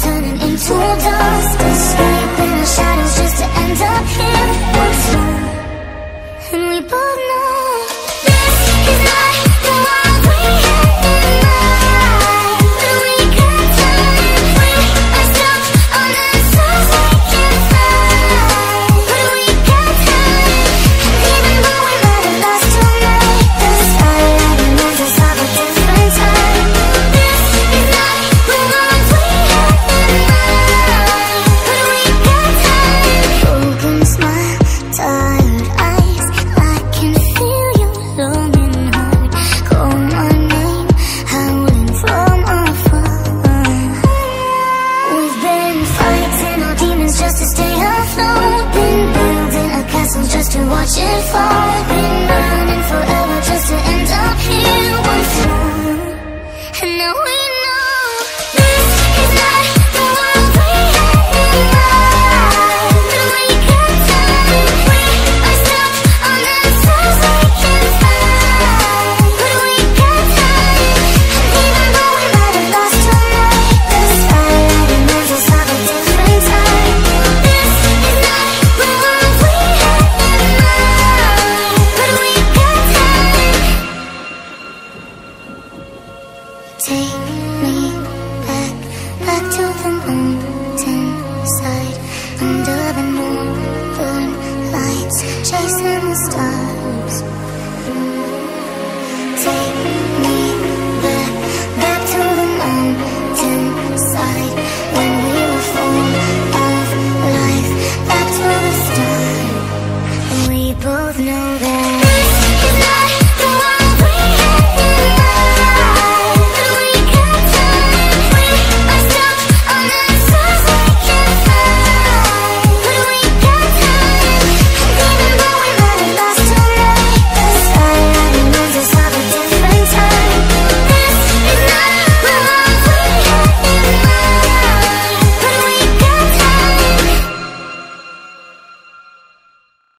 turning into dust, escaping the shadows just to end up here once more. And we both know this is not the world we had in mind. But we got time, we are stuck on answers we can't find. But we got time, and even though we might have lost tonight, the starlight reminds us of a different time. This is not the world we had in mind. But we got time. Broken smile, tired eyes, I can feel you longing hard. Call my name, howling from afar. We've been fighting our demons just to stay afloat. Been building a castle just to watch it fall. Been running forever just to end up here once more. And now we know this is not the world we had in mind. But we got time, we are stuck on answers we can't find. But we got time, and even though we might have lost tonight, the starlight reminds us of a different time. This is not the world we had in mind. But we got time. Take me back, back to the moon.